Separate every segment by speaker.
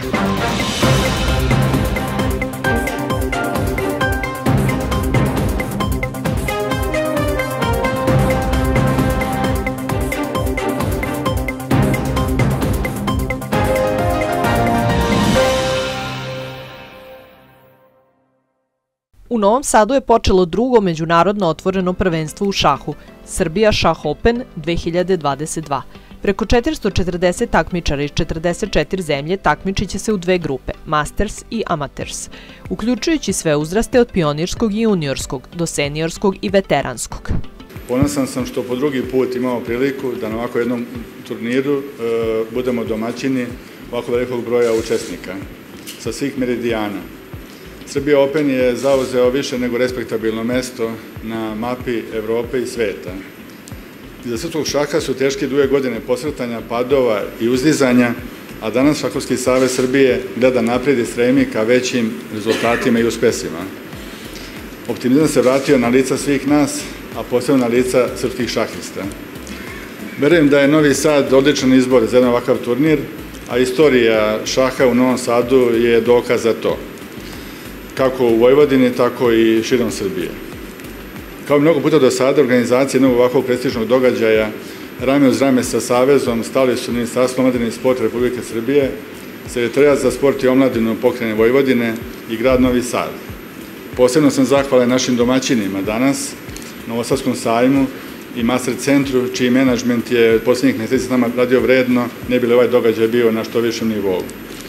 Speaker 1: U Novom Sadu je počelo drugo međunarodno otvoreno prvenstvo u šahu, Srbija Šah Open 2022. Preko 440 takmičara iz 44 zemlje takmičiće se u dve grupe, Masters i Amateurs, uključujući sve uzraste od pionirskog i juniorskog do seniorskog i veteranskog.
Speaker 2: Ponosan sam što po drugi put imamo priliku da na ovako jednom turniru budemo domaćini ovako velikog broja učesnika sa svih meridijana. Srbija Open je zauzeo više nego respektabilno mesto na mapi Evrope i sveta. Iza srpskog šaha su teške 2 godine posrtanja, padova i uzdizanja, a danas Šahovski savez Srbije gleda naprijed i stremi ka većim rezultatima i uspesima. Optimizam se vratio na lica svih nas, a posebno na lica srpskih šahista. Verujem da je Novi Sad odličan izbor za jedan ovakav turnir, a istorija šaha u Novom Sadu je dokaz za to, kako u Vojvodini, tako i širom Srbije. Kao i mnogo puta do sada, organizacije jednog ovakvog prestižnog događaja rame uz rame sa Savezom stali su Ministarstvo omladine i sporta Republike Srbije, Sekretarijat za sport i omladinu Pokrajine Vojvodine i grad Novi Sad. Posebno sam zahvalan našim domaćinima danas, Novosadskom sajmu i Master centru, čiji menadžment je od posljednjih meseci s nama radio vredno, ne bi li ovaj događaj bio na što višem nivou.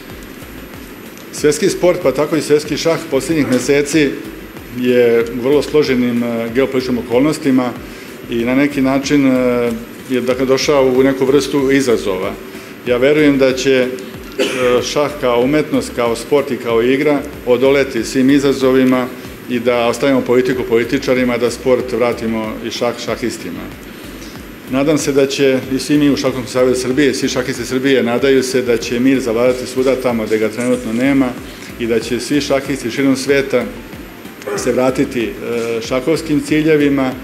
Speaker 2: Svetski sport, pa tako i svetski šah, posljednjih meseci je u vrlo složenim geopolitičkim okolnostima i na neki način je došao u neku vrstu izazova. Ja verujem da će šah kao umetnost, kao sport i kao igra odoleti svim izazovima i da ostavimo politiku političarima, da sport vratimo i šah šahistima. Nadam se da će i svi mi u Šahovskom savezu Srbije, svi šahisti Srbije, nadaju se da će mir zavladati svuda tamo gde ga trenutno nema i da će svi šahisti širom sveta se vratiti šahovskim ciljevima,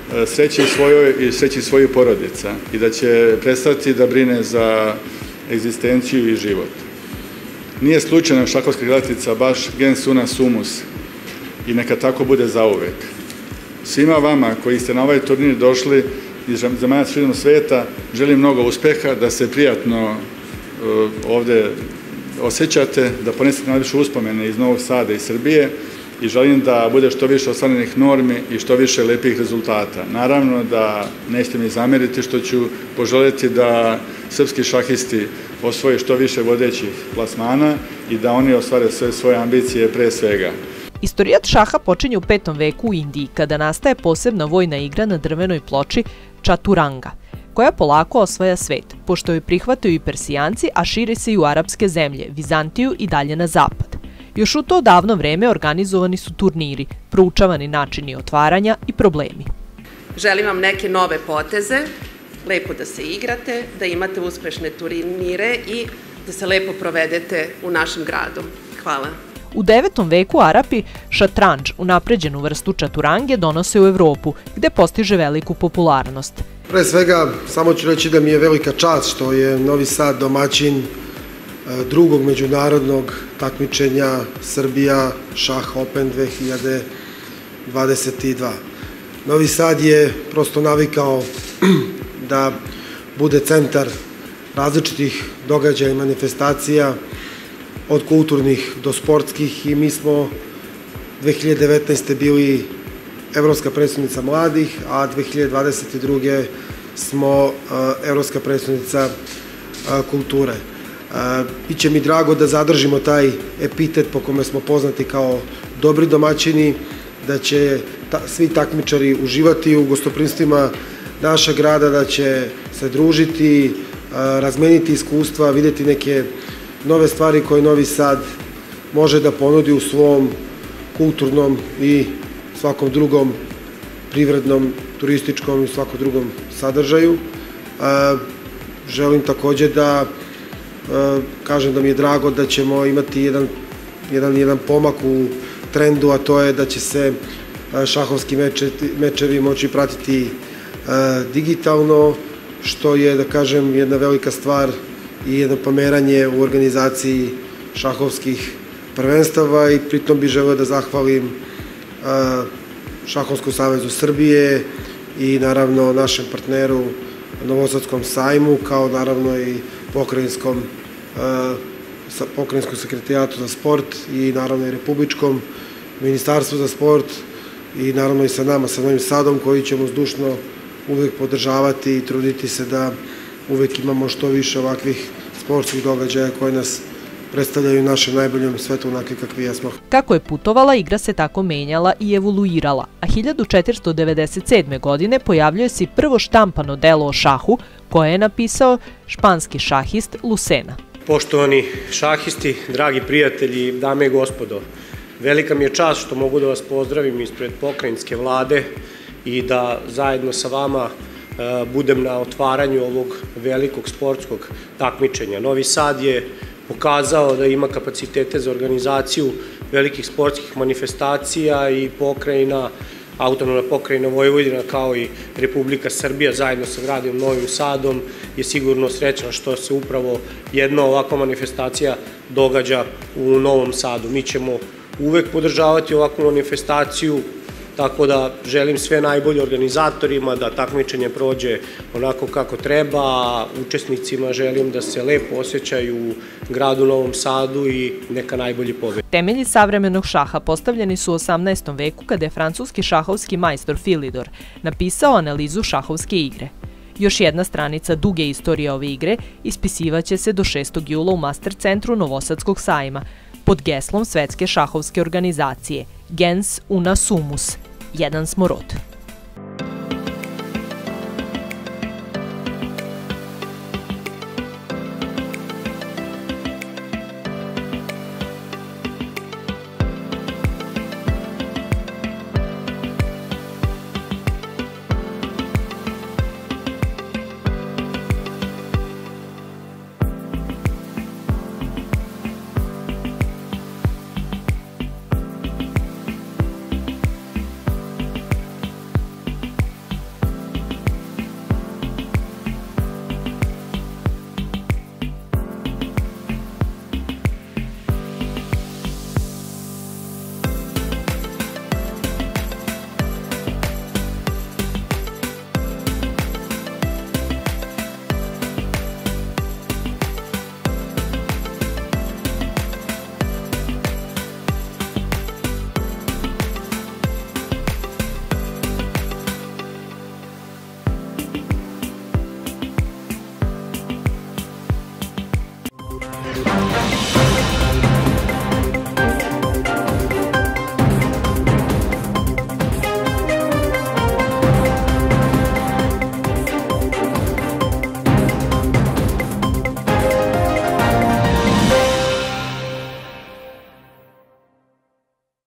Speaker 2: sreći svoju porodica i da će prestati da brine za egzistenciju i život. Nije slučajno šahovska krilatica baš gens una sumus i neka tako bude zauvek. Svima vama koji ste na ovaj turnir došli iz zemalja širom sveta, želim mnogo uspeha, da se prijatno ovde osjećate, da ponesete najviše uspomene iz Novog Sada i Srbije i želim da bude što više ostvarenih normi i što više lepih rezultata. Naravno da nećete mi zameriti što ću poželjeti da srpski šahisti osvoje što više vodećih plasmana i da oni ostvare sve svoje ambicije pre svega.
Speaker 1: Istorijat šaha počinje u 5. veku u Indiji, kada nastaje posebna vojna igra na drvenoj ploči Čaturanga, koja polako osvaja svet, pošto joj prihvataju i Persijanci, a širi se i u arapske zemlje, Vizantiju i dalje na zapad. Još u to davno vreme organizovani su turniri, proučavani načini otvaranja i problemi.
Speaker 3: Želim vam neke nove poteze, lepo da se igrate, da imate uspešne turnire i da se lepo provedete u našem gradu. Hvala.
Speaker 1: U 9. veku Arapi šatrandž, unapređenu vrstu čaturange, donose u Evropu, gde postiže veliku popularnost.
Speaker 4: Pre svega, samo ću reći da mi je velika čast što je Novi Sad domaćin drugog međunarodnog takmičenja Srbija Šah Open 2022. Novi Sad je prosto navikao da bude centar različitih događaja i manifestacija, od kulturnih do sportskih, i mi smo 2019. bili Evropska predstavnica mladih, a 2022. smo Evropska predstavnica kulture. Biće mi drago da zadržimo taj epitet po kome smo poznati kao dobri domaćini, da će svi takmičari uživati u gostoprinstvima našeg grada, da će se družiti, razmeniti iskustva, vidjeti neke nove stvari koje Novi Sad može da ponudi u svom kulturnom i svakom drugom privrednom, turističkom i svakom drugom sadržaju. Želim takođe da kažem da mi je drago da ćemo imati jedan pomak u trendu, a to je da će se šahovski mečevi moći pratiti digitalno, što je, da kažem, jedna velika stvar i jedno pomeranje u organizaciji šahovskih prvenstava i pritom bih želeo da zahvalim Šahovskom savezu Srbije i naravno našem partneru Novosadskom sajmu, kao naravno i pokrajinskom sekretarijatu za sport i naravno i Republičkom ministarstvu za sport i naravno i sa nama, sa Novim Sadom, koji ćemo zdušno uvek podržavati i truditi se da uvek imamo što više ovakvih sportskih događaja koje nas predstavljaju našem najboljom svetu onakvi kakvi jesmo.
Speaker 1: Kako je putovala, igra se tako menjala i evoluirala, a 1497. godine pojavljuje se prvo štampano delo o šahu koje je napisao španski šahist Lucena.
Speaker 5: Poštovani šahisti, dragi prijatelji, dame i gospodo, velika mi je čast što mogu da vas pozdravim ispred pokrajinske vlade i da zajedno sa vama budem na otvaranju ovog velikog sportskog takmičenja. Novi Sad je pokazao da ima kapacitete za organizaciju velikih sportskih manifestacija i autonomna pokrajina Vojvodina kao i Republika Srbija zajedno sa gradom Novim Sadom je sigurno srećna što se upravo jedna ovakva manifestacija događa u Novom Sadu. Mi ćemo uvek podržavati ovakvu manifestaciju, tako da želim sve najbolje organizatorima da takmičenje prođe onako kako treba, a učesnicima želim da se lepo osjećaju u gradu Novom Sadu i neka najbolji pobedi.
Speaker 1: Temelji savremenog šaha postavljeni su u 18. veku kada je francuski šahovski majstor Philidor napisao analizu šahovske igre. Još jedna stranica duge istorije ove igre ispisivaće se do 6. jula u Master centru Novosadskog sajma pod geslom Svetske šahovske organizacije Gens una sumus, jedan smo rod.